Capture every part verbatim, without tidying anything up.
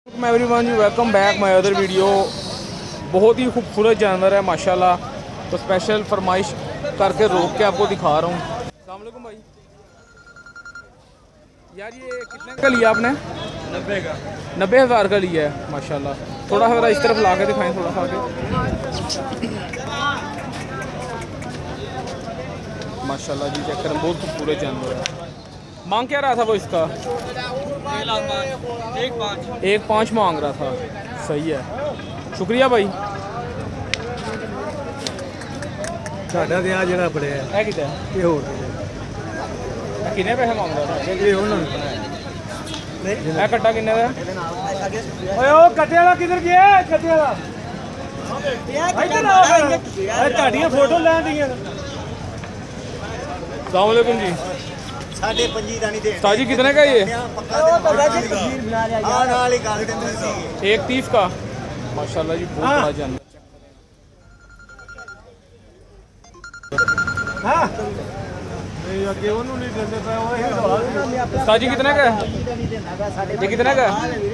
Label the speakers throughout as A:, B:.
A: Everyone ji, welcome back my other video. बहुत ही खूबसूरत जानवर है माशाल्लाह, तो स्पेशल फरमाइश करके रोक के आपको दिखा रहा हूँ। अस्सलाम वालेकुम भाई। यार ये कितने का लिया आपने?
B: नब्बे का।
A: नब्बे हज़ार का लिया है माशाल्लाह। थोड़ा सा इस तरफ ला के दिखाएँ, थोड़ा सा आगे। माशाल्लाह जी, चेक करें, बहुत खूबसूरत जानवर है। मांग क्या रहा था वो इसका?
B: एक पाँच
A: एक पाँच मांग रहा था। सही है, शुक्रिया भाई।
B: साढ़ा तो जरा बड़े है
A: कि किन्ने पैसे मांग रहा था? ये कट्टा किन्ने का?
B: ओए ओ कट्टे वाला किधर गया? कट्टे वाला इधर आओ, ताड़ियां फोटो लै दी।
A: अस्सलाम वालेकुम जी।
B: साढ़े पंजी का नहीं दे
A: ताजी कितने का ये? एक तीस का माशाल्लाह जी, बहुत बड़ा जानवर। ताजी कितने का? ये कितने का?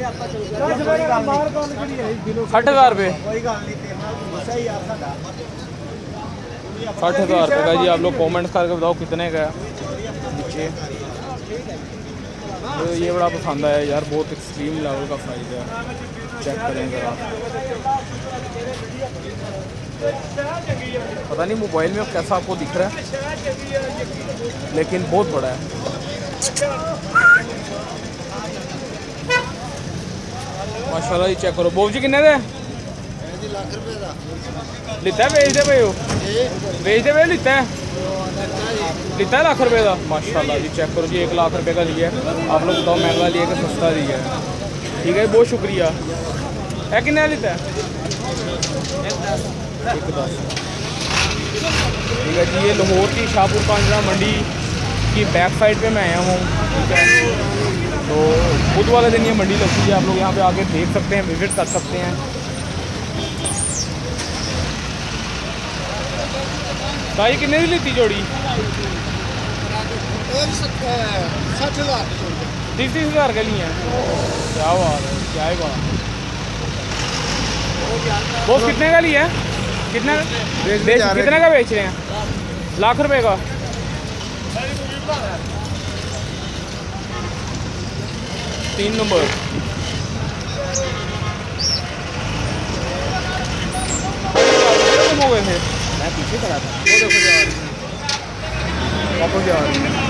A: साठ हज़ार रुपये। साठ हज़ार रुपये का जी। आप लोग कमेंट्स करके बताओ कितने का है नीचे। तो ये बड़ा पसंद आया यार, बहुत एक्सट्रीम लेवल का साइज़ है। चेक करें ज़रा, पता नहीं मोबाइल में कैसा आपको दिख रहा है, लेकिन बहुत बड़ा है। माशाल्लाह जी, चेक करो। बोब जी किन्ने दे लिता है? बेच दे पे हो? बेच दे पे लिता है? लिता है लाख रुपए का। माशाल्लाह जी, चेक करो जी, एक लाख रुपए का लिया है। आप लोग बताओ महंगा लिया कि सस्ता लिया है? ठीक है, बहुत शुक्रिया। है किन्ने लिता है? एक दस। ठीक है जी, ये लाहौर की शाहपुर कांजरा मंडी की बैक साइड पे मैं आया हूँ। ठीक है, तो बुध वाले दिन ये मंडी लगती है। आप लोग यहाँ पे आके देख सकते हैं, विजिट कर सकते हैं। भाई कितने की लीती जोड़ी?
B: साठ हजार
A: तीस तीस हज़ार के लिए हैं। क्या बात है, क्या ही बात। वो कितने का लिया है? कितने बेच कितने का बेच रहे हैं? लाख रुपए का। तीन नंबर। हो गए थे, मैं पीछे खड़ा था। वो देखो जा रही है, वापस जा रही है।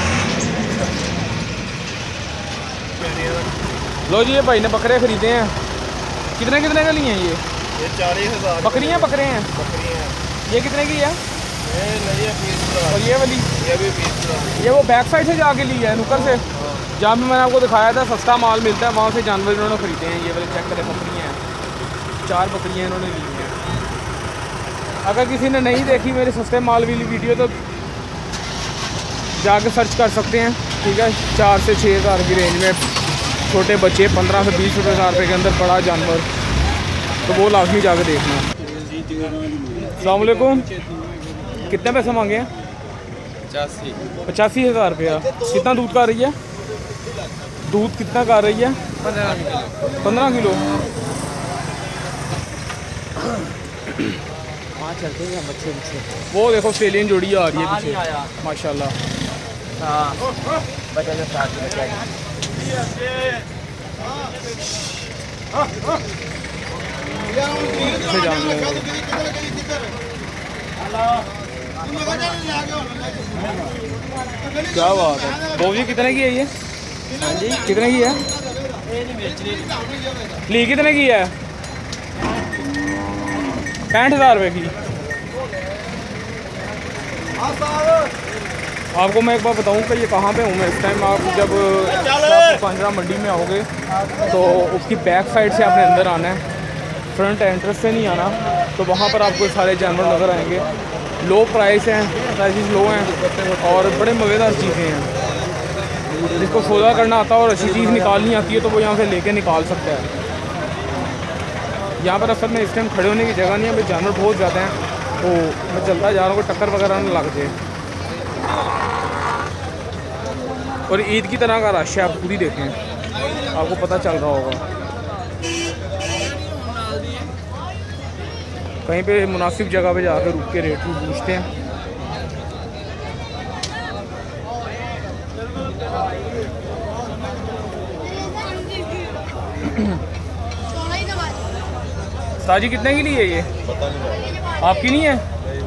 A: लो जी, ये भाई ने बकरे खरीदे हैं। कितने कितने का लिए हैं ये?
B: ये चालीस हजार
A: बकरियाँ बकरे हैं।
B: बकरियां।
A: ये कितने की है?
B: ये नहीं है बीस।
A: और ये वाली?
B: ये भी बीस।
A: ये वो बैक साइड से जाके ली है, नुक्कड़ से, जहाँ भी मैंने आपको दिखाया था सस्ता माल मिलता है, वहाँ से जानवर इन्होंने खरीदे हैं। ये वाले चेक करें, बकरियाँ हैं, चार बकरियाँ इन्होंने ली हैं। अगर किसी ने नहीं देखी मेरे सस्ते माल वाली वीडियो तो जाके सर्च कर सकते हैं। ठीक है, चार से छः हज़ार की रेंज में छोटे बच्चे, पंद्रह से बीस रुपये हज़ार रुपये के अंदर बड़ा जानवर, तो वो लाजमी जाके देखना। अस्सलाम वालेकुम। कितने पैसे मांगे हैं?
B: पचासी
A: पचासी हज़ार रुपया। कितना दूध का रही है? दूध कितना का रही है?
B: पंद्रह किलो।
A: पंद्रह किलो।
B: वहाँ चलते हैं बच्चे बच्चे।
A: वो देखो सेलियन जोड़ी आ रही है पीछे माशाल्लाह।
B: हाँ, बच्चे के साथ
A: क्या बात है। बोब जी कितने की है ये?
B: हाँ जी,
A: कितने की है? ली कितने की है? पैंठ हज़ार रुपये की। आपको मैं एक बार बताऊं कि ये कहाँ पे हूँ मैं इस टाइम। आप जब कांजरा मंडी में आओगे तो उसकी बैक साइड से आपने अंदर आना है, फ्रंट एंट्रेंस से नहीं आना। तो वहाँ पर आपको सारे जानवर नज़र आएंगे। लो प्राइस हैं, प्राइसेस लो हैं और बड़े मज़ेदार चीज़ें हैं। जिसको सौदा करना आता है और अच्छी चीज़ निकालनी आती है तो वो यहाँ से लेके निकाल सकता है। यहाँ पर असल में इस टाइम खड़े होने की जगह नहीं है, भाई जानवर बहुत ज़्यादा हैं, तो मैं चलता जा रहा हूँ, टक्कर वगैरह ना लग जाए। और ईद की तरह का रश है, आप पूरी देखें, आपको पता चल रहा होगा। कहीं पे मुनासिब जगह पे जाकर रुक के रेट भी पूछते हैं। साजी कितने की ली है ये? आपकी नहीं है?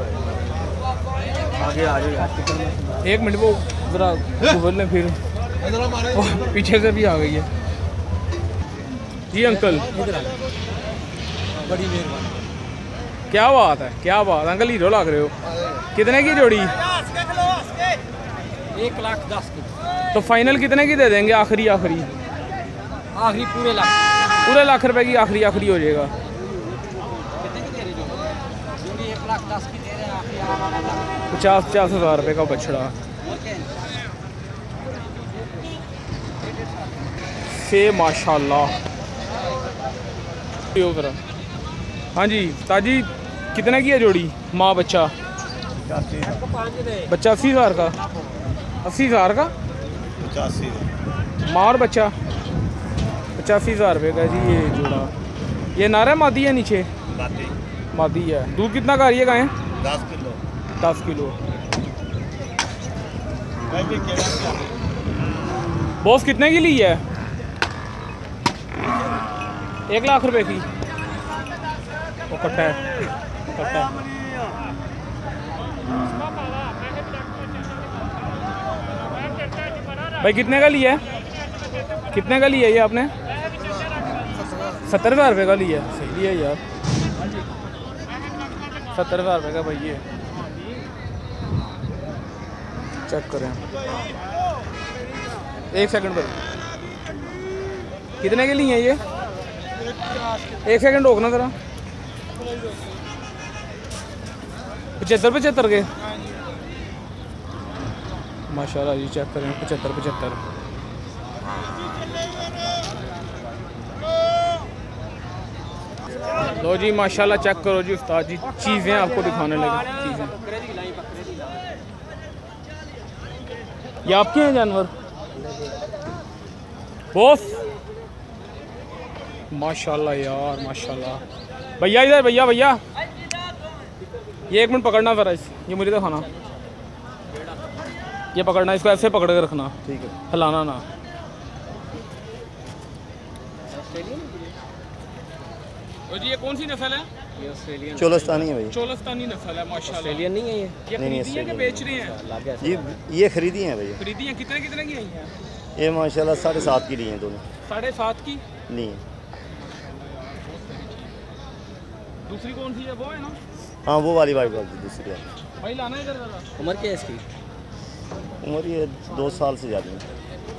A: आगे आ जाओ, एक मिनट वो जरा बोल लें फिर। पीछे से भी आ गई है जी अंकल।
B: बड़ी मेहरबानी।
A: क्या बात है, क्या बात अंकल, हीरो लग रहे हो। कितने की जोड़ी?
B: एक लाख दस की।
A: तो फाइनल कितने की दे देंगे? आखिरी आखिरी
B: आखिरी पूरे लाख,
A: पूरे लाख रुपए की आखिरी आखिरी हो जाएगा।
B: एक लाख दस की दे रहे हैं।
A: पचास पचास हज़ार रुपये का बछड़ा से माशाल्लाह। हाँ जी ताजी, कितने की है जोड़ी माँ बच्चा? बच्चा अस्सी हज़ार का, अस्सी हज़ार का
C: पचासी
A: माँ और बच्चा पचासी हज़ार रुपये का जी ये जोड़ा। ये नारा मादी है नीचे? मादी है। दूध कितना का रही है गाय?
C: दस किलो।
A: दस किलो। बॉस कितने की ली है? एक लाख रुपए की। वो कट्टा है, कट्टा है। भाई कितने का लिया है? कितने का लिया ये आपने? सत्तर हज़ार रुपये का लिया। सही है यार, सत्तर हज़ार रुपये का भाई ये। चेक करें एक सेकंड पर। कितने के लिए हैं ये? एक सेकंड रोकना ज़रा। पचहत्तर पचहत्तर के माशाल्लाह जी। चेक करें पचहत्तर पचहत्तर। लो जी माशाल्लाह चेक करो जी उस्ताद जी, चीज़ें आपको दिखाने लगे। चीज़ें ये आपके हैं जानवर बॉस? माशाल्लाह यार माशाल्लाह। भैया इधर, भैया भैया ये एक मिनट पकड़ना ज़रा। इस ये मुझे तो खाना, ये पकड़ना, इसको ऐसे पकड़ के रखना, ठीक है, हिलाना ना। और जी ये कौन सी नस्ल है?
B: ये ऑस्ट्रेलियन
C: चोलस्तानी है भाई।
A: चोलस्तानी नस्ल है माशाल्लाह।
B: ऑस्ट्रेलियन नहीं है ये?
A: ये खरीदी है कि बेच रहे हैं?
C: जी ये खरीदी हैं भैया।
A: खरीदी है। कितने कितने की आई हैं?
C: ये माशाल्लाह साढ़े सात की ली हैं दोनों।
A: साढ़े सात की
C: ली।
A: दूसरी कौन सी है? वो है ना?
C: हाँ वो वाली वाली वाली दूसरी है
A: भाई, लाना इधर ज़रा।
B: उम्र क्या है इसकी?
C: उम्र ये दो साल से ज़्यादा है।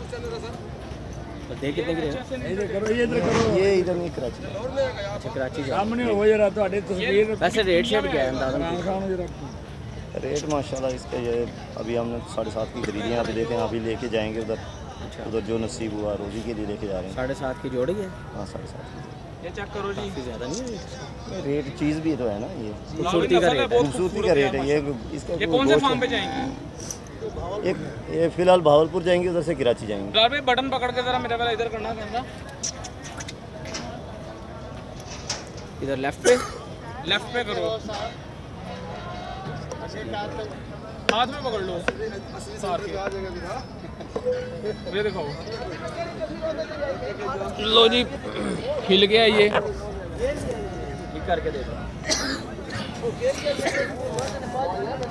B: दे कितने की है?
A: इधर करो, ये इधर करो।
C: ये इधर नहीं कराची।
B: अच्छा कराची जा।
A: सामने हो जरा ਤੁਹਾਡੇ तस्वीर।
B: वैसे रेट शेट क्या है अंदाज़ा?
C: रेट माशाल्लाह इसका ये अभी हमने साढ़े सात की खरीदी है। अभी देखें अभी लेके जाएंगे उधर।
B: अच्छा,
C: उधर जो नसीब हुआ रोज़ी के लिए लेके जा रहे हैं।
B: साढ़े सात की जोड़ी है?
C: हाँ साढ़े सात की।
A: ये चेक करो जी,
B: ज़्यादा नहीं है
C: रेट चीज़ भी तो है ना, ये
B: खूबसूरती का रेट है।
C: खूबसूरती का रेट है ये। इसका
A: ये कौन से फार्म पे जाएंगी?
C: एक ये फिलहाल भावलपुर जाएंगे, उधर से कराची जाएंगे।
A: यार भाई बटन पकड़ के ज़रा मेरे वाला इधर करना कैमरा।
B: इधर लेफ्ट पे,
A: लेफ्ट पे करो, हाथ में पकड़ लो सार के। ये दिखाओ। लो जी हिल गया ये।
B: ठीक करके देखो।